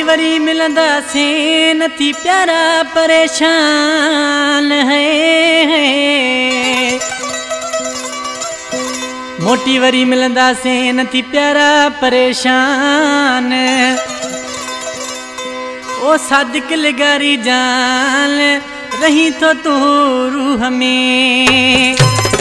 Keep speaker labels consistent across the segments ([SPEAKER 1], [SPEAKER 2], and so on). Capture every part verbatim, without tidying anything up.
[SPEAKER 1] मोटी वरी मिलंदा से नथी प्यारा परेशान है, है। मोटी वरी मिलंदा से नथी प्यारा परेशान, ओ सादिक लगारी जान रही तो तू रूह में।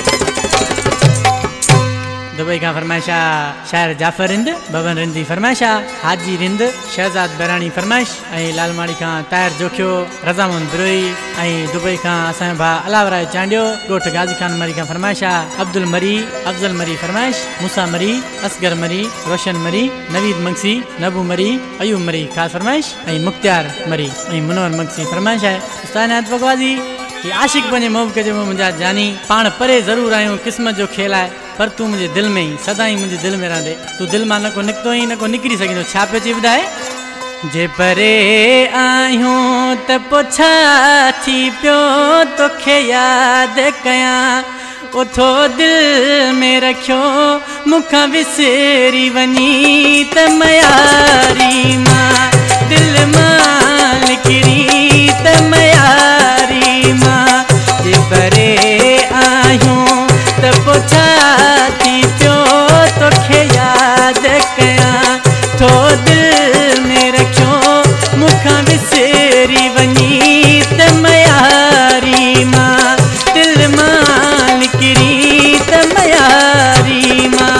[SPEAKER 1] दुबई का फरमाइशा शायर जाफर रिंद बबन रिंदी फरमाइशा हाजी रिंद शहजाद बैरानी फरमाइश ऐं लालमाड़ी का तायर जोखियो रज़ामंद बिरोई ऐं दुबई का असां भा अलावराय चांडियो गोठ गाजी खान मरी का फरमाइशा अब्दुल मरी अफजल मरी फरमाइश मूसा मरी असगर मरी रोशन मरी नवीद मंगसी नबू मरी अयूब मरी खास फरमाइश ऐं मुख्तियार मरी ऐं मुनवर मंगसी फरमाइश है उस्ताद बकवाजी कि आशिक बने मोब के जो मुंजा जानी पान परे जरूर आयो किस्मत जो खेल है पर तू मुझे दिल में ही सदा ही मुझे दिल में रहंदे तू दिल मां न को निकतो ही न को निकरी सकिनो छा पे ची बुधाए जे परे आयो त पोछा थी पियो तोखे याद कया उथो दिल में रखियो मुखा विसरी वनी त मयारी मां दिल मां निकरी त मयारी मां जे परे आयो त पोछा थी पियो तोखे याद कया थो दिल में रखियो मुखा विसरी वनी त मयारी मां दिल मां निकरी त मयारी मां।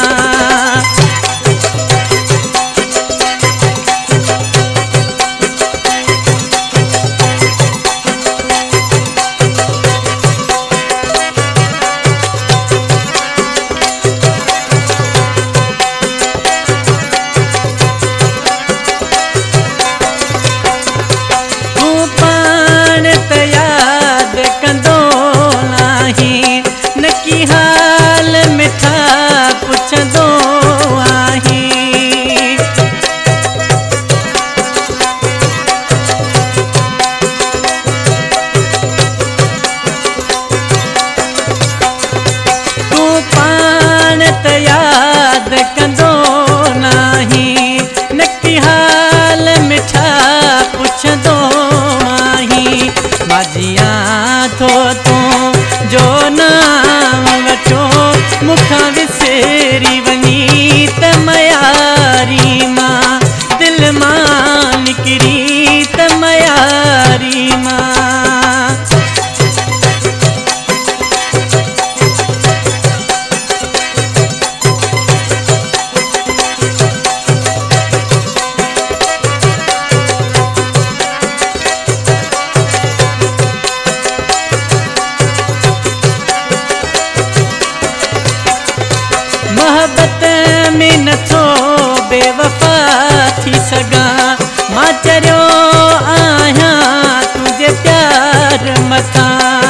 [SPEAKER 1] मोहब्बत में नथो बेवफा थी सगा मां चरियो आया तुझे प्यार मथा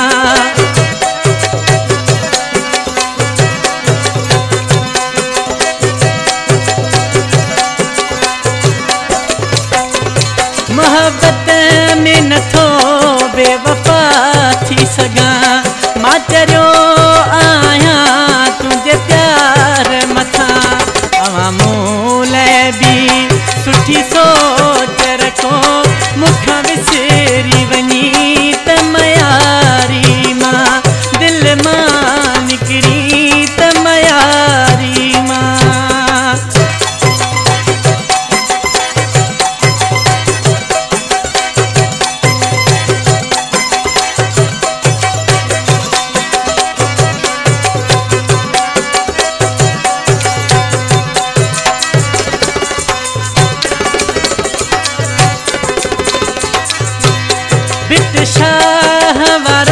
[SPEAKER 1] मोहब्बत में नथो बेवफा थी सगा मां चरियो आया तुझे प्यार मथा अवां मूल भी सुठी सोच रखो मुखा विसरी वनी त मयारी मां दिल मां निकरी त मयारी मां। बिट शाह वारा